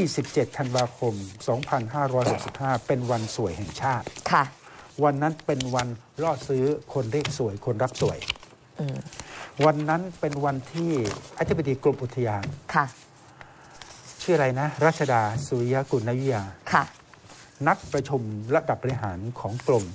27 ธันวาคม 2565 เป็นวันสวยแห่งชาติค่ะวันนั้นเป็นวันล่อซื้อคนเรียกสวยคนรับสวยวันนั้นเป็นวันที่อธิบดีกรมอุทยานค่ะชื่ออะไรนะรัชดาสุริยกุลนวิทยาค่ะนัดประชุมระดับบริหารของกรม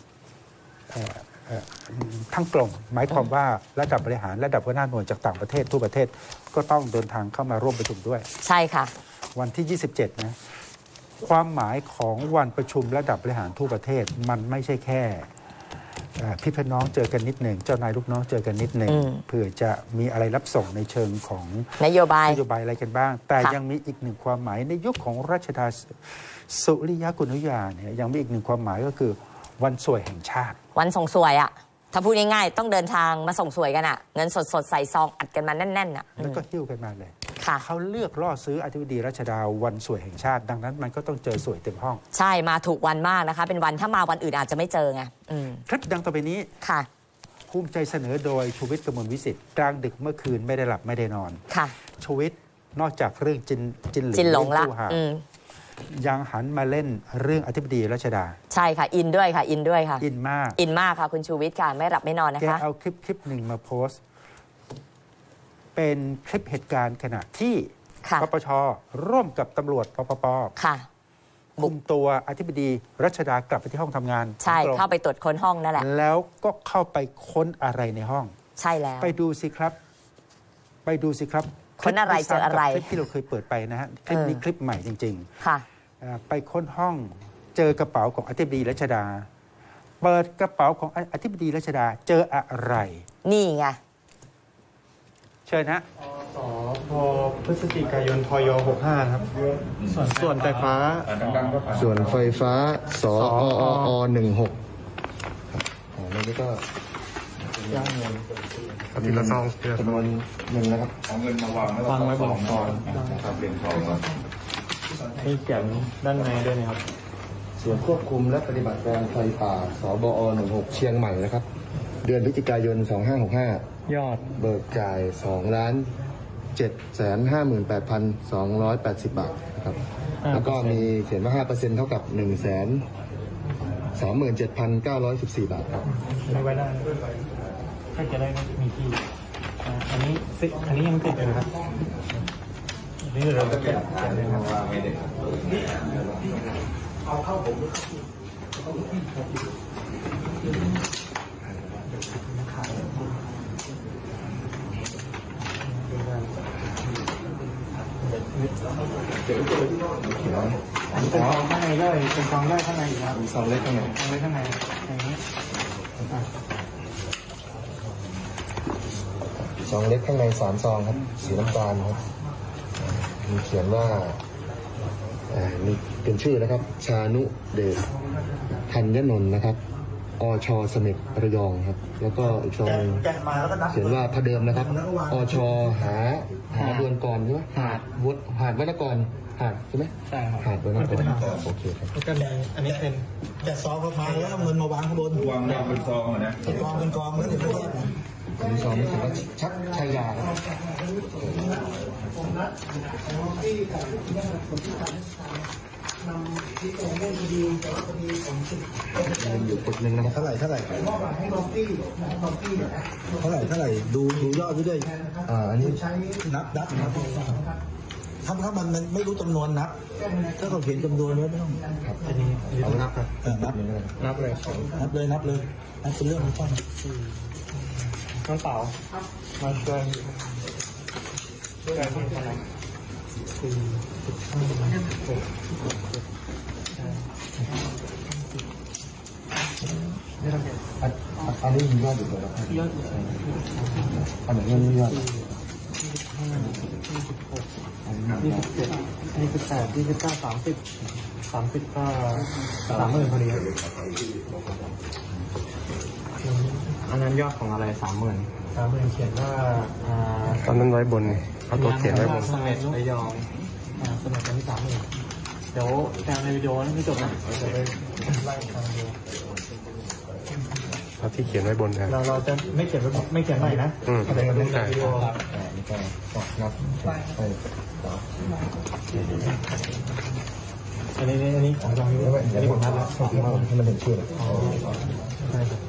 ทั้งกรมหมายความว่าระดับบริหารระดับหัวหน้าหน่วยจากต่างประเทศทั่วประเทศก็ต้องเดินทางเข้ามาร่วมประชุมด้วยใช่ค่ะวันที่ 27 นะความหมายของวันประชุมระดับบริหารทั่วประเทศมันไม่ใช่แค่พี่พี่น้องเจอกันนิดหนึ่งเจ้านายลูกน้องเจอกันนิดหนึ่งเพื่อจะมีอะไรรับส่งในเชิงของนโยบายอะไรกันบ้างแต่ยังมีอีกหนึ่งความหมายในยุคของรัชดาสุริยกุลนวิทยาเนี่ยยังมีอีกหนึ่งความหมายก็คือวันสวยแห่งชาติวันส่งสวยอ่ะถ้าพูดง่ายๆต้องเดินทางมาส่งสวยกันอ่ะเงินสดใส่ซองอัดกันมาแน่นๆอ่ะแล้วก็หิ้วกันมาเลยค่ะเขาเลือกล่อซื้ออธิบดีรัชดาวันสวยแห่งชาติดังนั้นมันก็ต้องเจอสวยเต็มห้องใช่มาถูกวันมากนะคะเป็นวันถ้ามาวันอื่นอาจจะไม่เจอไงคลิปดังต่อไปนี้ค่ะภูมิใจเสนอโดยชูวิทย์กมลวิสิทธิ์กลางดึกเมื่อคืนไม่ได้หลับไม่ได้นอนค่ะชูวิทย์นอกจากเรื่องจินหลงละยังหันมาเล่นเรื่องอธิบดีรัชดาใช่ค่ะอินด้วยค่ะอินมากค่ะคุณชูวิทย์ค่ะไม่หลับไม่นอนนะคะแกเอาคลิปหนึ่งมาโพสต์เป็นคลิปเหตุการณ์ขณะที่ปปช.ร่วมกับตำรวจปปค่ะคุมตัวอธิบดีรัชดากลับไปที่ห้องทำงานใช่เข้าไปตรวจค้นห้องนั่นแหละแล้วก็เข้าไปค้นอะไรในห้องใช่แล้วไปดูสิครับค้นอะไรเจออะไรคลิปที่เราเคยเปิดไปนะฮะคลิปนี้คลิปใหม่จริงๆค่ะไปค้นห้องเจอกระเป๋าของอธิบดีรัชดาเปิดกระเป๋าของอธิบดีรัชดาเจออะไรนี่ไงเชิญฮะพพฤศจิกายนทย65ครับส่วนไฟฟ้าสอ16นี่ก็ย่างเงินทีละซองจำนวนหนึ่งนะครับเอาเงินมาวางไว้บนซองครับเป็นซองมีเขียนด้านในด้วยนะครับส่วนควบคุมและปฏิบัติการไฟป่าสบอ16เชียงใหม่นะครับเดือนพฤศจิกายน2565 ยอดเบิกจ่าย2,758,280 บาทนะครับแล้วก็มีเขียนว่า 5% เท่ากับ 137,914 บาทครับไม่ไว้ได้ถ้าจะได้มีที่อันนี้ยังติดอยู่นะครับนี่เราจะเก็บเลยครับเอาเข้าผมเป็นซองข้างในได้เป็นซองได้ข้างในอีกครับซองเล็กข้างในอย่างนี้ซองเล็กข้างใน3 ซองครับสีน้ำตาลครับมีเขียนว่ามีเป็นชื่อนะครับชานุเดชธัญนนท์นะครับอช.เสม็ดระยองครับแล้วก็อีกซองนึงเขียนว่าพระเดิมนะครับอช.หาดวนกรใช่ไหมหาดวรรณกรหาดใช่ไหมใช่หาดวรรณกรโอเคครับแล้วก็อันนี้เป็นแต่ซองออกมาแล้วเอาเงินมาวางข้างบนวางเป็นซองนะเป็นกองแล้วเดี๋ยวไม่ได้อันนี้ซองนี้เขียนว่าชักชัยยาอยู่ปึกหนึ่งนะครับเท่าไหร่ดูยอดด้วยอันนี้นับถ้ามันไม่รู้จำนวนนับถ้าเขาเขียนจำนวนไว้ไม่ต้องครับเอานับครับนับเลยนับเป็นเรื่องของช่องน้องเปล่ามาช่วยอะไรที่อะไรอันนี้มียอดอยู่ไหมครับยอดอยู่อันไหนไม่มียอด 27 28 29 30ก็30,000พอดีอันนั้นยอดของอะไร30,000เขียนว่าตอนนั้นไว้บนเอาตัวเขียนไว้บนเสม็ดระยองเสม็ดอันนี้30,000เดี๋ยวแทงในวิดีโอไม่จบนะจะไปไล่ทางวิดีโอเอาที่เขียนไว้บนนะเราจะไม่เขียนใหม่นะเดี๋ยวในวิดีโอนับอันนี้ของจองนี้อันนี้ผมนัดแล้วให้มันเห็นชื่อเลยใช่ครับ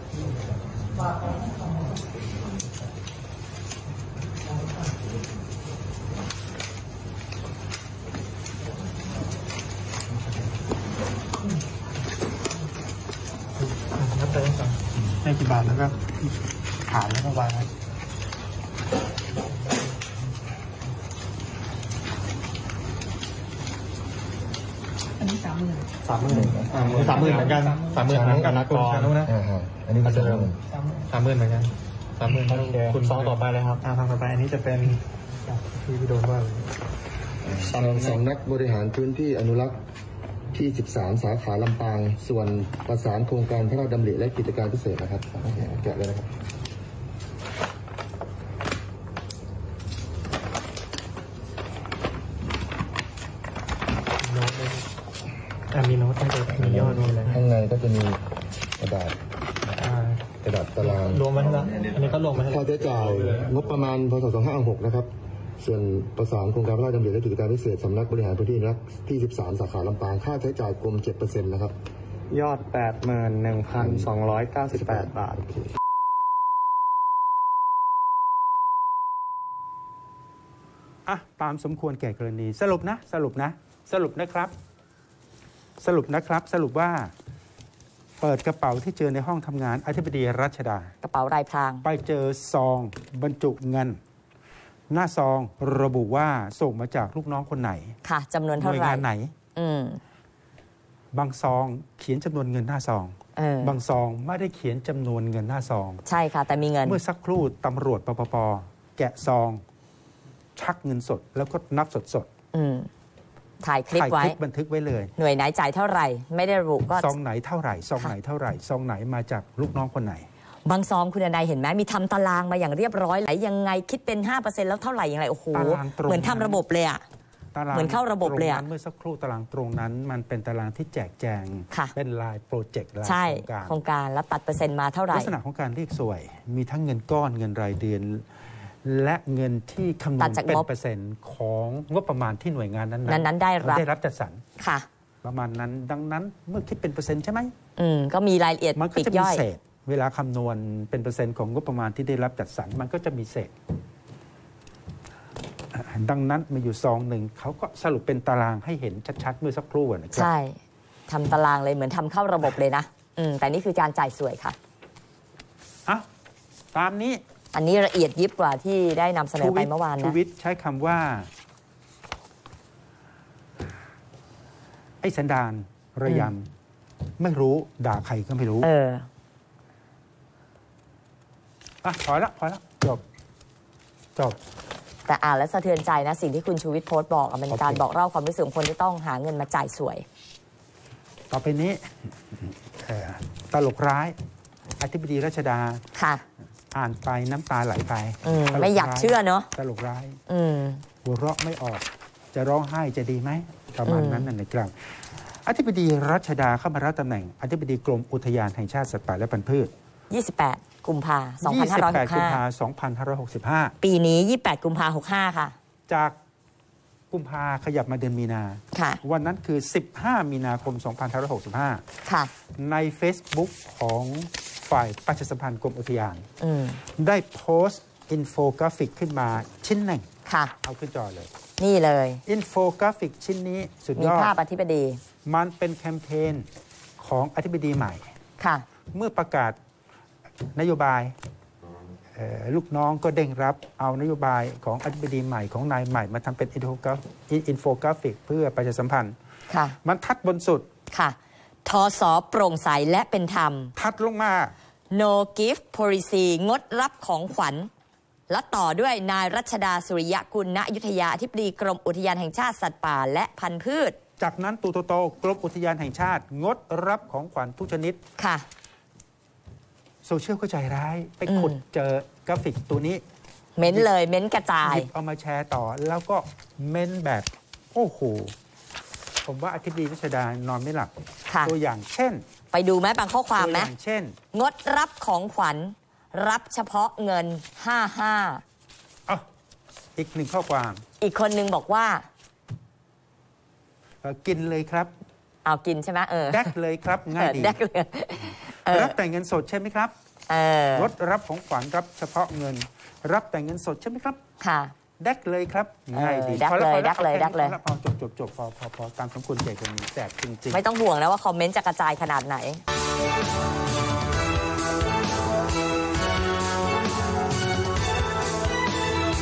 นับไปก่อนให้กี่บาทแล้วก็ฐานแล้วก็วางไว้อันนี้30,000 30,000เหมือนกัน30,000เหมือนกันนะกรนะอันนี้ก็จะ 30,000เหมือนกัน30,000คุณซองต่อไปเลยครับซองต่อไปอันนี้จะเป็นพี่โดนว่าสำนักบริหารพื้นที่อนุรักษ์ที่ 13 สาขาลำปางส่วนประสานโครงการพระราชดำริและกิจการพิเศษนะครับแกะเลยนะครับมีโน้ตตั้งแต่มียอดมีอะไรข้างในก็จะมีกระดาษตารางรวมมาให้แล้วอันนี้ก็รวมมาให้ค่าใช้จ่ายงบประมาณพศ2566นะครับส่วนประสานโครงการพระราชดำริและกิจการพิเศษสำนักบริหารพื้นที่อนุรักษ์ที่ 13 สาขาลำปางค่าใช้จ่ายกรม 7% นะครับยอด 81,298 บาทตามสมควรแก่กรณีสรุปว่าเปิดกระเป๋าที่เจอในห้องทำงานอธิบดีรัชดากระเป๋ารายพรางไปเจอซองบรรจุเงิน หน้าซองระบุว่าส่งมาจากลูกน้องคนไหนค่ะจำนวนหเท่าน่วยไหร่งานไหน บางซองเขียนจำนวนเงินหน้าซอง บางซองไม่ได้เขียนจำนวนเงินหน้าซองใช่ค่ะแต่มีเงินเมื่อสักครู่ตำรวจปปปแกะซองชักเงินสดแล้วก็นับสดถ่ายคลิปถ่ายไว้คลิปบันทึกไว้เลยหน่วยไหนจ่ายเท่าไหร่ ไม่ได้ระบุก็ซองไหนเท่าไหร่ซองไหนเท่าไหร่ซองไหนมาจากลูกน้องคนไหนบางซองคุณนายเห็นไหมมีทำตารางมาอย่างเรียบร้อยไหนยังไงคิดเป็น 5% แล้วเท่าไหร่อย่างไรโอ้โหตารางตรงเหมือนทำระบบเลยอะตารางเหมือนเข้าระบบเลยอะตงนั้นเมื่อสักครู่ตารางตรงนั้นมันเป็นตารางที่แจกแจงค่ะเป็นลายโปรเจกต์ลายใช่โครงการโครงการแล้วตัดเปอร์เซ็นต์มาเท่าไหร่ลักษณะของการเรียกสวย มีทั้งเงินก้อนเงินรายเดือน และเงินที่คำนตัวดณจากเป็นงบเปอร์เซ็นต์ของงบประมาณที่หน่วยงานนั้นนั้นได้รับจัดสรรค่ะประมาณนั้นดังนั้นเมื่อคิดเป็นเปอร์เซ็นต์ใช่ไหมก็มีรายละเอียดมันก็ปลีกจะมีย่อยเศษเวลาคำนวณเป็นเปอร์เซ็นต์ของงบประมาณที่ได้รับจัดสรรมันก็จะมีเศษดังนั้นมาอยู่ซองหนึ่งเขาก็สรุปเป็นตารางให้เห็นชัดๆเมื่อสักครู่นะครับใช่ทำตารางเลยเหมือนทำเข้าระบบเลยนะแต่นี่คือการจ่ายสวยค่ะตามนี้อันนี้ละเอียดยิบกว่าที่ได้นำเสนอไปเมื่อวานชูนะวิทย์ใช้คำว่าไอ้สันดานระยำไม่รู้ด่าใครก็ไม่รู้พอละจบแต่อ่านแล้วสะเทือนใจนะสิ่งที่คุณชูวิทย์โพสต์บอกเป็นการบอกเล่าความรู้สึกของคนที่ต้องหาเงินมาจ่ายสวยต่อไปนี้ตลกร้ายอธิบดีรัชดาค่ะอ่านไปน้ำตาไหลไปไม่อยากเชื่อเนอะตลกร้ายหัวเราะไม่ออกจะร้องไห้จะดีไหมประมาณนั้นนะครับอธิบดีรัชดาเข้ามารับตำแหน่งอธิบดีกรมอุทยานแห่งชาติสัตว์ป่าและพันธุ์พืช 28 กุมภา 28 กุมภา 2565 ปีนี้ 28 กุมภา65 ค่ะจากกุมภาขยับมาเดือนมีนาค่ะวันนั้นคือ 15 มีนาคม 2565 ค่ะใน Facebook ของฝ่ายประชาสัมพันธ์กรมอุทยาน ได้โพสต์อินโฟกราฟิกขึ้นมาชิ้นหนึ่งค่ะเอาขึ้นจอเลยนี่เลยอินโฟกราฟิกชิ้นนี้สุดมียอดภาพอธิบดีมันเป็นแคมเปญของอธิบดีใหม่ค่ะเมื่อประกาศนโยบายลูกน้องก็เด้งรับเอานโยบายของอธิบดีใหม่ของนายใหม่มาทำเป็นอินโฟกราฟิกเพื่อประชาสัมพันธ์ค่ะมันทัดบนสุดค่ะทสโปร่งใสและเป็นธรรมทัดลงมา no gift policy งดรับของขวัญ และต่อด้วยนายรัชดาสุริยกุลณอยุธยาอธิบดีกรมอุทยานแห่งชาติสัตว์ป่าและพันธุ์พืชจากนั้นตูโตกรมอุทยานแห่งชาติ งดรับของขวัญทุกชนิดค่ะโซเชียลก็ใจร้าย ไปขุดเจอกราฟิกตัวนี้เม้นเลยเม้นกระจาหยยิบเอามาแชร์ต่อ แล้วก็เม้นแบบโอ้โหผมว่าอธิบดีรัชดานอนไม่หลับค่ะตัวอย่างเช่นไปดูไหมบางข้อความตัวไหมอย่างเช่นงดรับของขวัญ รับเฉพาะเงินอีกหนึ่งข้อความ 55 อีกคนนึงบอกว่ากินเลยครับเอากินใช่ไหมแดกเลยครับง่ายดีแดกเลยรับแต่เงินสดใช่ไหมครับงดรับของขวัญรับเฉพาะเงิน รับแต่เงินสดใช่ไหมครับค่ะแดกเลยครับง่ายดีแดกเลยแดกเลยแดกเลยพอจบพอตามสมควรแก่คนนี้แจกจริงๆไม่ต้องห่วงนะว่าคอมเมนต์จะกระจายขนาดไหน